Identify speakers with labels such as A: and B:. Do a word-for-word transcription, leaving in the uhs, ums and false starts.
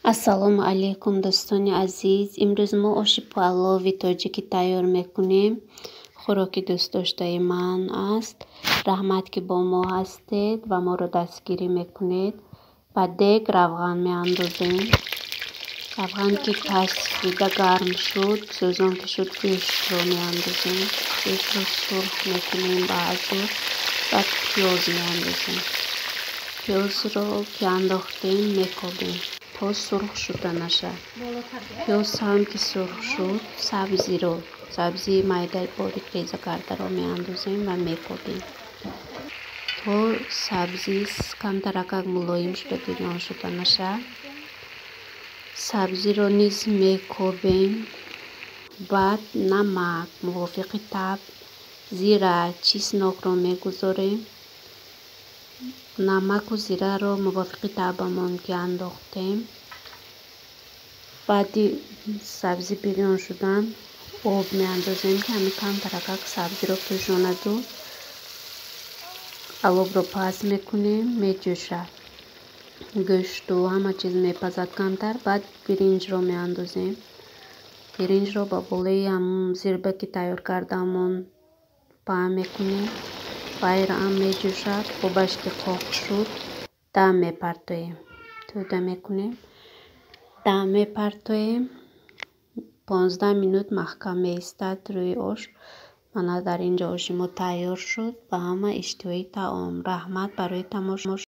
A: Ассалому алайкум дӯстони азиз. Имрӯз мо оши палови тоҷикӣ тайёр мекунем. Хӯроки дӯстдоштаи ман аст. Раҳмат ки бо мо ҳастед ва моро дастгирӣ мекунед. Ба дег равған меандозем. Равған ки пасида гарм шуд, сӯзон ки шуд, гӯштро меандозем. Гӯштро сурх мекунем ба азур. Баъд пиёз меандозем. Пиёзро ки андохтем мекобем то сурх шуда нашад. Пиёз ҳам ки сурх шуд, сабзиро сабзии майдаи борик реза кардаро меандозем ва мекобем то сабзи камтаракак мулоим шуда бирён шуда нашад. Сабзиро низ мекобем. Баъд намак мувофиқи таб, зира, чеснокро мегузорем. Намаку зираро мувофиқи табамон ки андохтем. Баъди сабзи бирён шудан об меандозем ки ҳамин камтаракак сабзиро пӯшонаду алобро паст мекунем, меҷӯшад. Гӯшту ҳама чиз мепазад камтар. Баъд биринҷро меандозем. Биринҷро ба болои ҳамун зирба ки тайёр кардаамон паҳн мекунем. Вайро ҳам меҷӯшад. Обаш ки қоқ шуд, дам мепартоем. Тӯда мекунем. Дам мепартоем. понздаҳ минут маҳкам меистад рӯи ош. Мана дар инҷо оши мо тайёр шуд. Ба ҳама иштиҳои таом. Раҳмат барои тамошо.